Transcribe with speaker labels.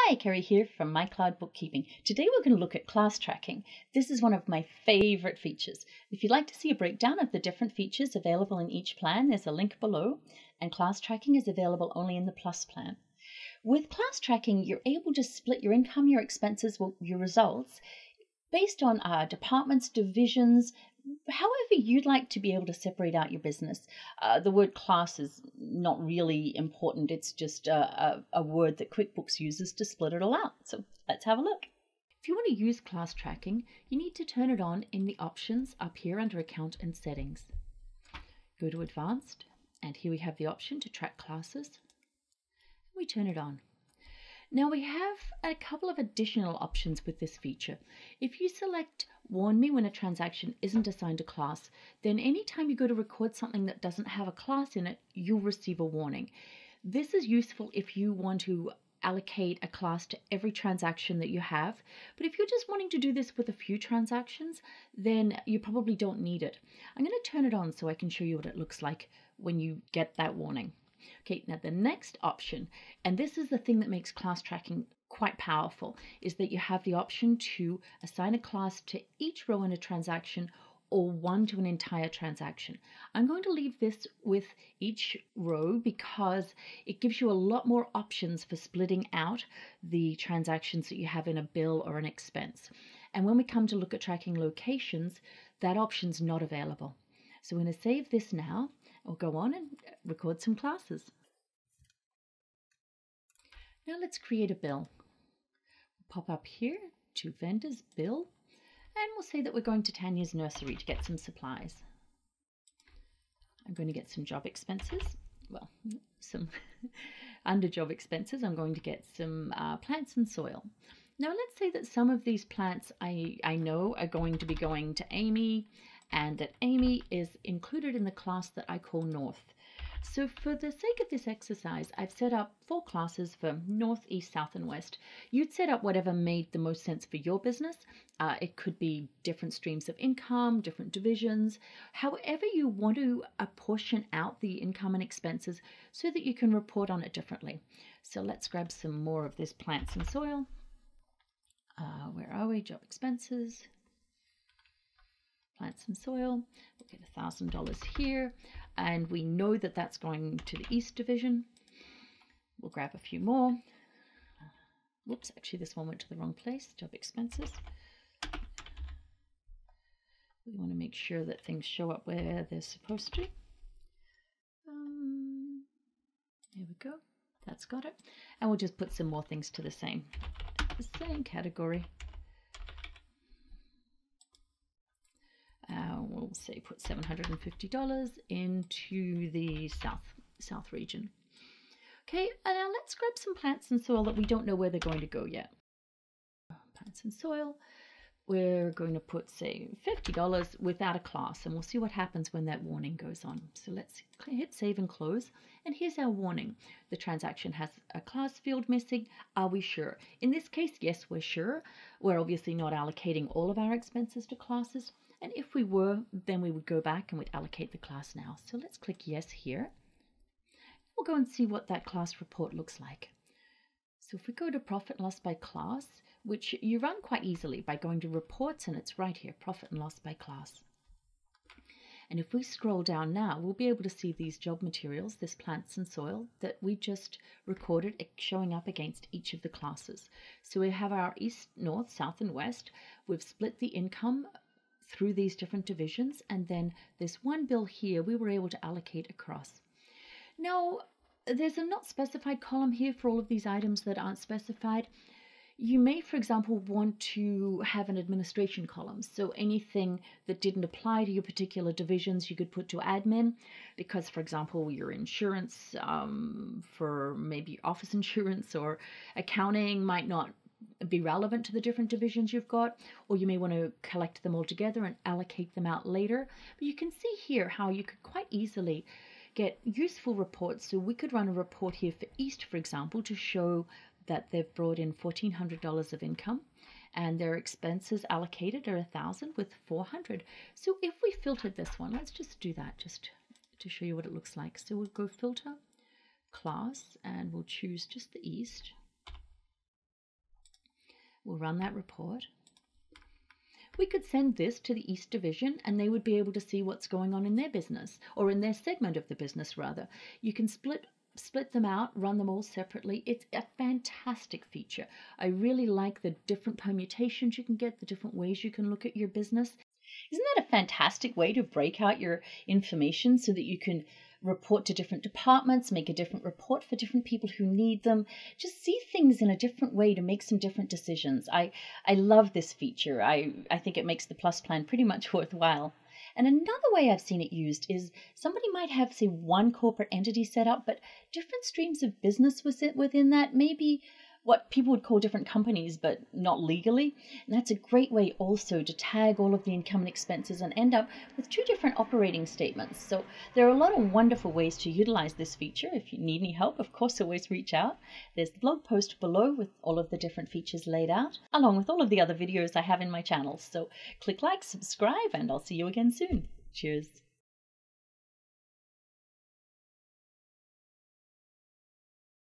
Speaker 1: Hi, Kerry here from My Cloud Bookkeeping. Today we're going to look at class tracking. This is one of my favorite features. If you'd like to see a breakdown of the different features available in each plan, there's a link below, and class tracking is available only in the Plus plan. With class tracking, you're able to split your income, your expenses, your results based on departments, divisions, however you'd like to be able to separate out your business. The word class is not really important. It's just a word that QuickBooks uses to split it all out. So let's have a look. If you want to use class tracking, you need to turn it on in the options up here under Account and Settings. Go to Advanced, and here we have the option to track classes. We turn it on. Now we have a couple of additional options with this feature. If you select Warn Me when a transaction isn't assigned a class, then anytime you go to record something that doesn't have a class in it, you'll receive a warning. This is useful if you want to allocate a class to every transaction that you have, but if you're just wanting to do this with a few transactions, then you probably don't need it. I'm going to turn it on so I can show you what it looks like when you get that warning. Okay, now the next option, and this is the thing that makes class tracking quite powerful, is that you have the option to assign a class to each row in a transaction or one to an entire transaction. I'm going to leave this with each row because it gives you a lot more options for splitting out the transactions that you have in a bill or an expense. And when we come to look at tracking locations, that option's not available. So we're going to save this now. We'll go on and record some classes. Now let's create a bill. We'll pop up here to Vendors Bill, and we'll say that we're going to Tanya's nursery to get some supplies. I'm going to get some job expenses. Well, some under job expenses, I'm going to get some plants and soil. Now let's say that some of these plants I know are going to be going to Amy, and that Amy is included in the class that I call North. So for the sake of this exercise, I've set up 4 classes for North, East, South, and West. You'd set up whatever made the most sense for your business. It could be different streams of income, different divisions, however you want to apportion out the income and expenses so that you can report on it differently. So let's grab some more of this plants and soil. Where are we? Job expenses. Plants and soil. We'll get $1,000 here, and we know that that's going to the East Division. We'll grab a few more. Whoops, actually this one went to the wrong place. Job expenses. We want to make sure that things show up where they're supposed to. There we go. That's got it. And we'll just put some more things to the same category. We'll say put $750 into the south region. Okay, and now let's grab some plants and soil that we don't know where they're going to go yet. Plants and soil, we're going to put, say, $50 without a class, and we'll see what happens when that warning goes on. So let's hit save and close, and here's our warning. The transaction has a class field missing. Are we sure? In this case, yes, we're sure. We're obviously not allocating all of our expenses to classes. And if we were, then we would go back and we'd allocate the class now. So let's click yes here. We'll go and see what that class report looks like. So if we go to profit and loss by class, which you run quite easily by going to reports, and it's right here, profit and loss by class. And if we scroll down now, we'll be able to see these job materials, this plants and soil, that we just recorded showing up against each of the classes. So we have our East, North, South, and West. We've split the income through these different divisions, and then this one bill here we were able to allocate across. Now there's a not specified column here for all of these items that aren't specified. You may, for example, want to have an administration column, so anything that didn't apply to your particular divisions you could put to admin, because for example your insurance for maybe office insurance or accounting might not be relevant to the different divisions you've got, or you may want to collect them all together and allocate them out later. But you can see here how you could quite easily get useful reports. So we could run a report here for East, for example, to show that they've brought in $1,400 of income and their expenses allocated are $1,000 with $400. So if we filtered this one, let's just do that just to show you what it looks like. So we'll go filter, class, and we'll choose just the East. We'll run that report. We could send this to the East Division and they would be able to see what's going on in their business, or in their segment of the business rather. You can split them out, run them all separately. It's a fantastic feature. I really like the different permutations you can get, the different ways you can look at your business. Isn't that a fantastic way to break out your information so that you can report to different departments, make a different report for different people who need them, just see things in a different way to make some different decisions. I love this feature. I think it makes the Plus Plan pretty much worthwhile. And another way I've seen it used is somebody might have, say, one corporate entity set up, but different streams of business within that, maybe what people would call different companies, but not legally. And that's a great way also to tag all of the income and expenses and end up with 2 different operating statements. So there are a lot of wonderful ways to utilize this feature. If you need any help, of course, always reach out. There's the blog post below with all of the different features laid out, along with all of the other videos I have in my channel. So click like, subscribe, and I'll see you again soon. Cheers.